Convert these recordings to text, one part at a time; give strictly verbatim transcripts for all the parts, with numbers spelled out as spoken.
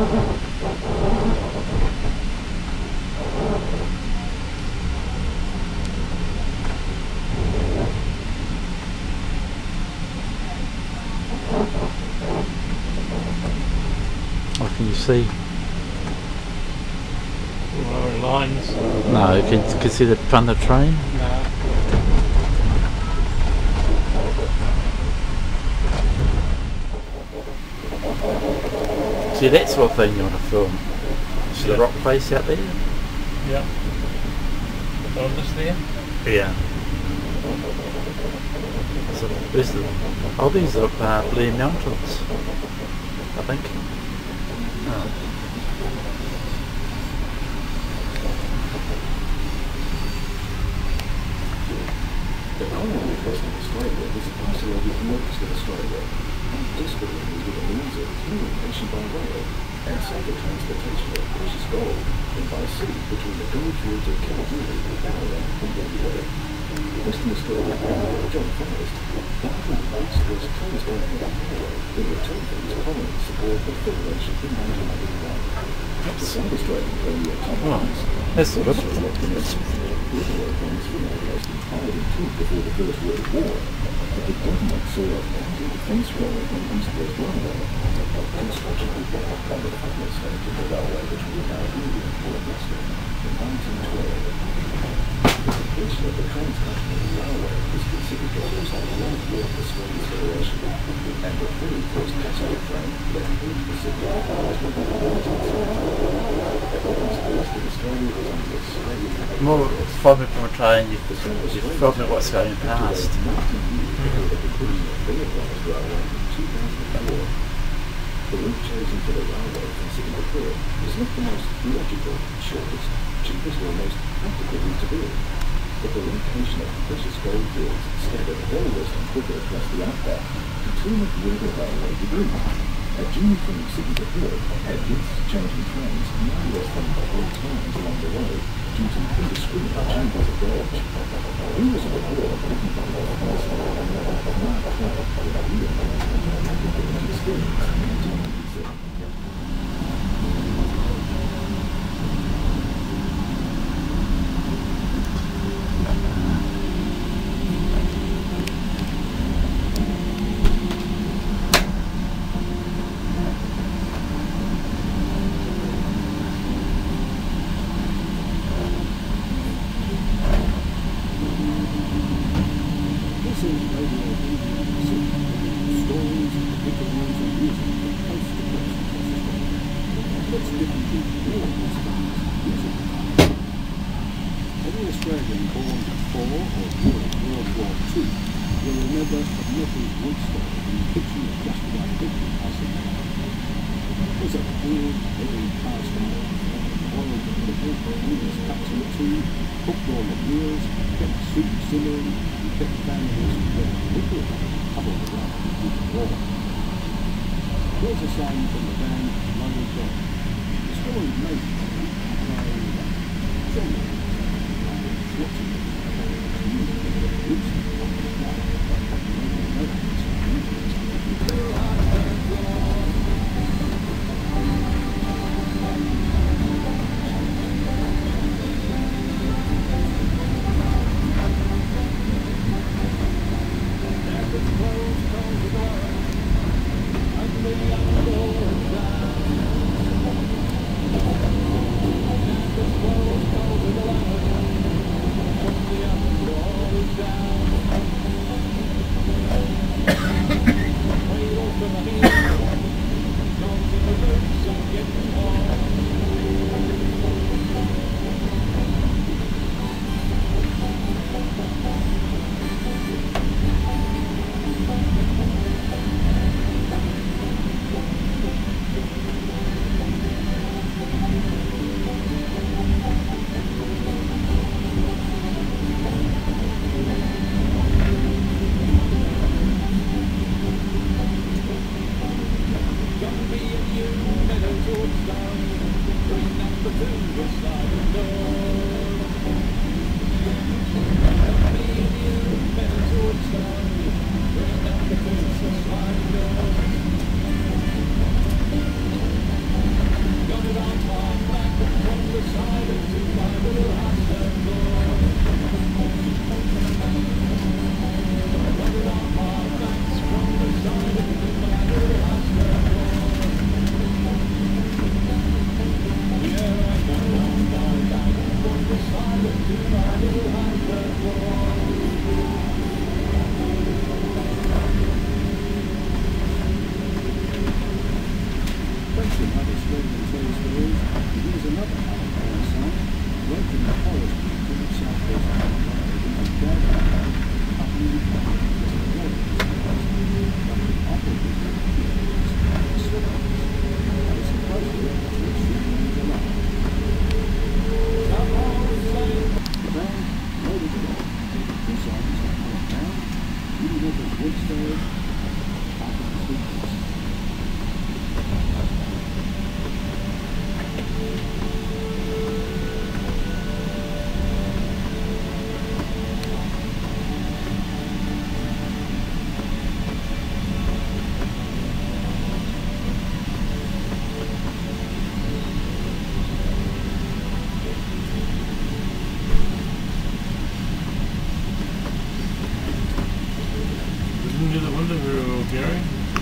What can you see? Railway lines. No, you can, can see the front of the train? No. See, that sort of thing you want to film. See Yeah. the rock face out there? Yeah. On this there? Yeah. So, where's the... Oh, these are uh, Blair Mountains, I think. Oh. The colony of Western Australia was isolated from Western Australia, and desperately needed a means of communication by rail and safer transportation of precious gold and by sea between the goldfields of Kalgoorlie, Ballarat and W A. Western Australia Premier John Forrest bargained rates was closed down the railway in return for his prominent support of Federation in nineteen eighty-one. The South Australian Premier Tom Hanks That's sort of... Workers were almost entirely killed before the First World War, but the government saw a counter-defence role in East West Railway. Construction began on the final stage of the railway between Kalgoorlie and Port Western in nineteen twelve. The completion of the Trans-Tasman Railway is considered the first landmark of Australia's Federation, and the very first passenger train left Perth for Sydney was nineteen thirty. Western Australia was under Australian More from from a train, you, you felt at what's going past. The route chosen for the railway from Sydney to Perth is not the most logical, shortest, cheapest or most practical route to build, but the location of precious gold fields scattered all western quicker across the outback determined where the railway would lead. A journey from Sydney to Perth had its changing trains no less than four times along the road due to indiscriminate changes of gauge. Here was a report written by the Mason and Mark Clark with a real experience in nineteen ninety-seven. Every Australian born before or during World War Two will remember a metal woodstone in the kitchen of just about every house in the country. It was a weird, heavy cast iron, boiled the pickle, noodles cut in two, cooked on the wheels, kept soup simmering, and kept families with literally coupled around to keep it warm. Here's a song from the band Lonely Dog. The story made by John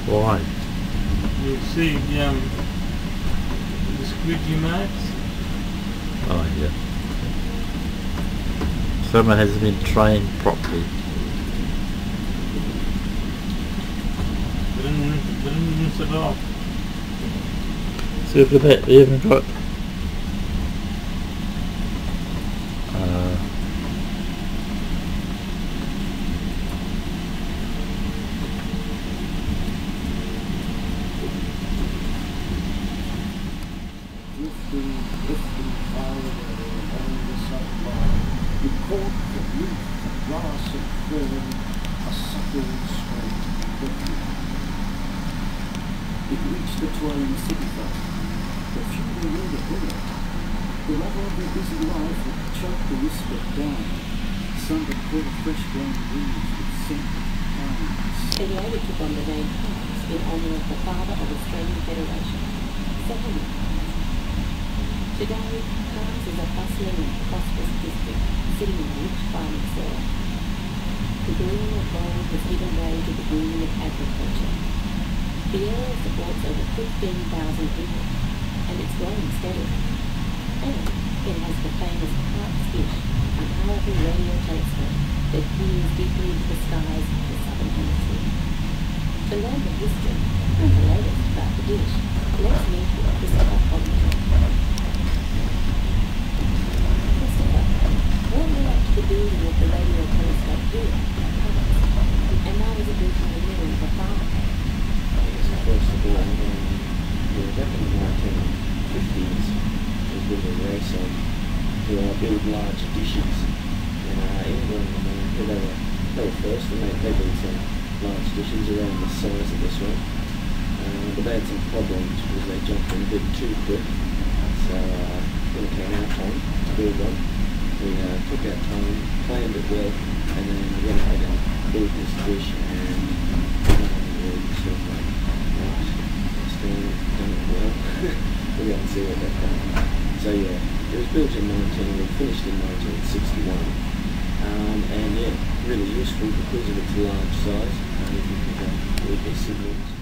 Why? You see um, the squidgy marks? Oh yeah. Someone hasn't been trained properly. Didn't, didn't rinse it off. See, look at that, they haven't got uh, Drifting, drifting far away along the sunline, you caught the leaf, the grass and fern, a subtle straight perfume. It reached the twine city front. The few they knew the winner. The lover of their busy life would choke the whisper down. Some had caught a fresh grown breeze with scent of pines. The later took on the name Parks in honour of the father of Australian Federation, settlement Parks. Today, Parks is a bustling and prosperous district sitting in rich farming soil. The green of gold has given way to the green of agriculture. The area supports over fifteen thousand people, and it's growing steadily. And it has the famous Parks dish, a powerful radio telescope that peers deeply into the skies of the southern hemisphere. To learn the history and the latest about the dish, let's meet with Christopher Commuter. Christopher, what led up to the building of the radio telescope here at Parks? And why was it built in the middle of a farm? First of all, um, yeah, back in the nineteen fifties, there was a bit of a race on to uh, build large dishes. In uh, England and America, they were, they were first, and they, they built some large dishes around the size of this one. Uh, but they had some problems because they jumped in a bit too quick. So uh, when it came our time to build one, we uh, took our time, planned it well, and then we went ahead and built this dish, and um, we sort of like, still done it well. We'll go and see what they've done. So yeah, it was built in nineteen, we finished in nineteen sixty-one. Um, and yeah, really useful because of its large size. Uh, you can pick up all the signals.